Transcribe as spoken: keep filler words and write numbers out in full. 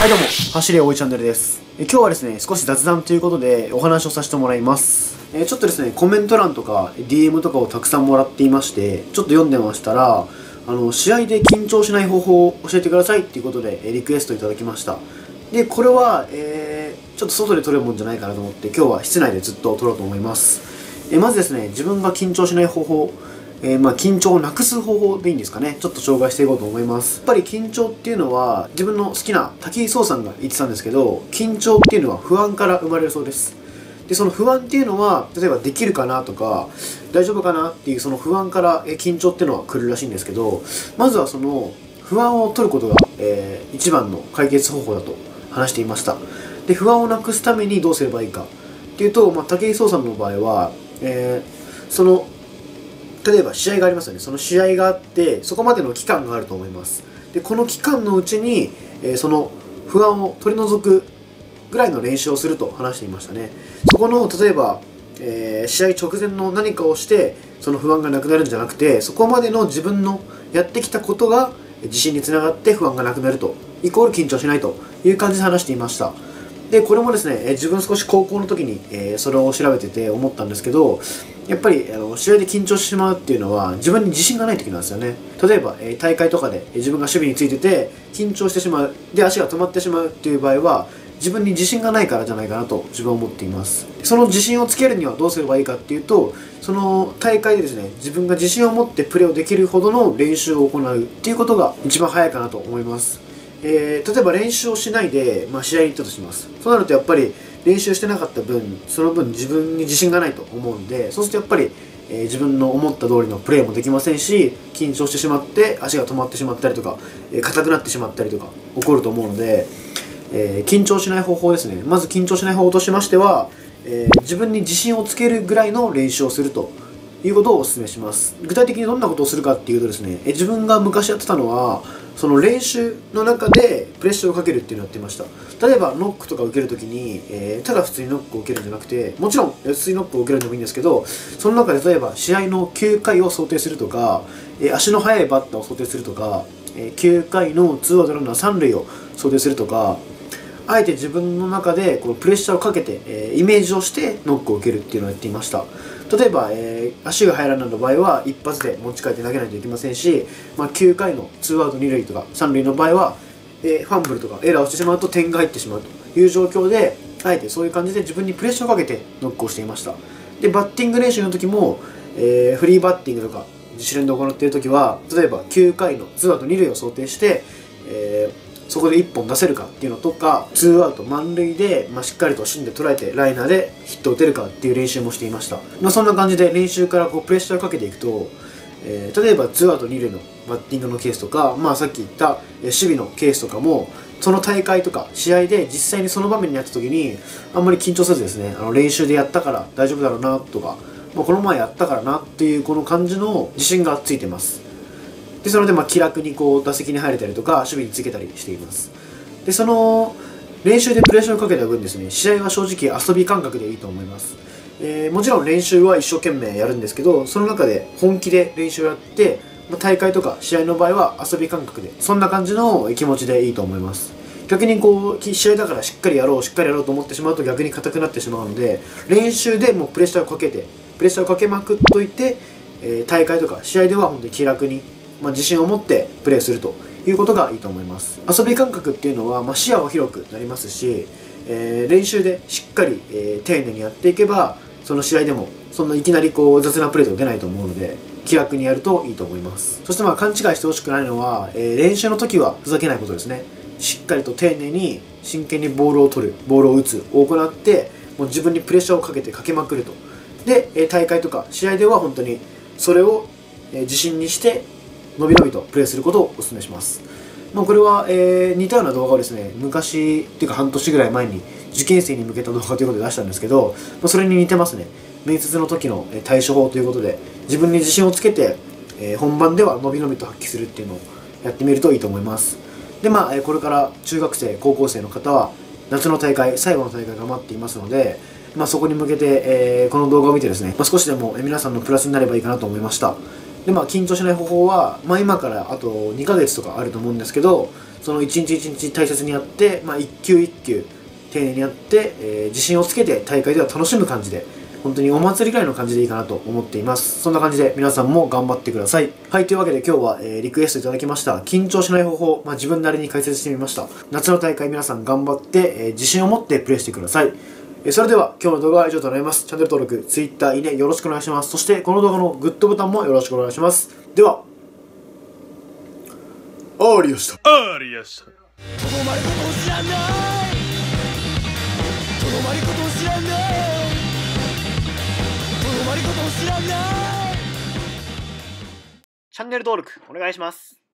はいどうも、走れおいチャンネルです。え今日はですね、少し雑談ということでお話をさせてもらいます。えちょっとですね、コメント欄とか ディーエム とかをたくさんもらっていまして、ちょっと読んでましたら、あの、試合で緊張しない方法を教えてくださいっていうことでリクエストいただきました。で、これは、えー、ちょっと外で撮るもんじゃないかなと思って、今日は室内でずっと撮ろうと思います。えまずですね、自分が緊張しない方法、えー、まあ緊張をなくす方法でいいんですかね。ちょっと紹介していこうと思います。やっぱり緊張っていうのは自分の好きな武井壮さんが言ってたんですけど、緊張っていうのは不安から生まれるそうです。で、その不安っていうのは例えばできるかなとか大丈夫かなっていうその不安から緊張っていうのは来るらしいんですけど、まずはその不安を取ることが、えー、一番の解決方法だと話していました。で、不安をなくすためにどうすればいいかっていうと、まあ、武井壮さんの場合は、えー、その例えば試合がありますよね。その試合があってそこまでの期間があると思います。で、この期間のうちに、えー、その不安を取り除くぐらいの練習をすると話していましたね。そこの例えば、えー、試合直前の何かをしてその不安がなくなるんじゃなくて、そこまでの自分のやってきたことが自信につながって不安がなくなるとイコール緊張しないという感じで話していました。で、これもですね、えー、自分少し高校の時に、えー、それを調べてて思ったんですけど、やっぱりあの試合で緊張してしまうっていうのは自分に自信がない時なんですよね。例えば、えー、大会とかで、えー、自分が守備についてて緊張してしまう、で足が止まってしまうっていう場合は自分に自信がないからじゃないかなと自分は思っています。その自信をつけるにはどうすればいいかっていうと、その大会でですね、自分が自信を持ってプレーをできるほどの練習を行うっていうことが一番早いかなと思います。えー、例えば練習をしないで、まあ、試合に行ったとします。そうなるとやっぱり練習してなかった分、その分自分に自信がないと思うんで、そうするとやっぱり、えー、自分の思った通りのプレーもできませんし、緊張してしまって足が止まってしまったりとか、えー、硬くなってしまったりとか起こると思うので、えー、緊張しない方法ですね。まず緊張しない方法としましては、えー、自分に自信をつけるぐらいの練習をするということをお勧めします。具体的にどんなことをするかっていうとですね、えー、自分が昔やってたのはその練習の中でプレッシャーをかけるっていうのをやってました。例えばノックとか受けるときに、えー、ただ普通にノックを受けるんじゃなくて、もちろん普通にノックを受けるんでもいいんですけど、その中で例えば試合のきゅうかいを想定するとか、えー、足の速いバッターを想定するとか、えー、きゅうかいのツーアウトランナーさん塁を想定するとか、あえて自分の中でこのプレッシャーをかけて、えー、イメージをしてノックを受けるっていうのをやっていました。例えば、えー、足が速いランナーの場合は一発で持ち帰って投げないといけませんし、まあ、きゅうかいのツーアウトに塁とかさん塁の場合は、えー、ファンブルとかエラーをしてしまうと点が入ってしまうという状況で、あえてそういう感じで自分にプレッシャーをかけてノックをしていました。で、バッティング練習の時も、えー、フリーバッティングとか自主練で行っている時は、例えばきゅうかいのツーアウトに塁を想定して、えーそこでいっぽん出せるかっていうのとか、ツーアウト満塁で、まあ、しっかりと芯で捉えてライナーでヒットを打てるかっていう練習もしていました。まあ、そんな感じで練習からこうプレッシャーをかけていくと、えー、例えばツーアウトに塁のバッティングのケースとか、まあ、さっき言った守備のケースとかも、その大会とか試合で実際にその場面にやった時にあんまり緊張せずですね、あの練習でやったから大丈夫だろうなとか、まあ、この前やったからなっていうこの感じの自信がついてます。で、それでまあ気楽にこう打席に入れたりとか守備につけたりしています。で、その練習でプレッシャーをかけた分ですね、試合は正直遊び感覚でいいと思います。えー、もちろん練習は一生懸命やるんですけど、その中で本気で練習をやって、まあ、大会とか試合の場合は遊び感覚で、そんな感じの気持ちでいいと思います。逆にこう試合だからしっかりやろうしっかりやろうと思ってしまうと逆に硬くなってしまうので、練習でもうプレッシャーをかけてプレッシャーをかけまくっといて、えー、大会とか試合では本当に気楽に、まあ、自信を持ってプレーするということがいいと思います。遊び感覚っていうのは、まあ、視野は広くなりますし、えー、練習でしっかり、えー、丁寧にやっていけばその試合でもそんないきなりこう雑なプレーとか出ないと思うので、気楽にやるといいと思います。そしてまあ勘違いしてほしくないのは、えー、練習の時はふざけないことですね。しっかりと丁寧に真剣にボールを取る、ボールを打つを行って、もう自分にプレッシャーをかけてかけまくると。で、えー、大会とか試合では本当にそれを、えー、自信にしてのびのびとプレイすることをお勧めします。まあ、これは、えー、似たような動画をですね、昔っていうか半年ぐらい前に受験生に向けた動画ということで出したんですけど、まあ、それに似てますね。面接の時の対処法ということで、自分に自信をつけて、えー、本番ではのびのびと発揮するっていうのをやってみるといいと思います。で、まあ、これから中学生、高校生の方は夏の大会、最後の大会が待っていますので、まあ、そこに向けて、えー、この動画を見てですね、まあ、少しでも皆さんのプラスになればいいかなと思いました。で、まあ、緊張しない方法は、まあ、今からあとにかげつとかあると思うんですけど、 その一日一日大切にやって、まあ、一球一球丁寧にやって、えー、自信をつけて大会では楽しむ感じで、本当にお祭りぐらいの感じでいいかなと思っています。そんな感じで皆さんも頑張ってください。はい、というわけで今日は、えー、リクエストいただきました緊張しない方法、まあ、自分なりに解説してみました。夏の大会皆さん頑張って、えー、自信を持ってプレーしてください。えー、それでは今日の動画は以上となります。チャンネル登録、Twitter、いいねよろしくお願いします。そしてこの動画のグッドボタンもよろしくお願いします。では、ありやした。 ありやした。とどまることを知らないとどまることを知らないとどまることを知らないチャンネル登録お願いします。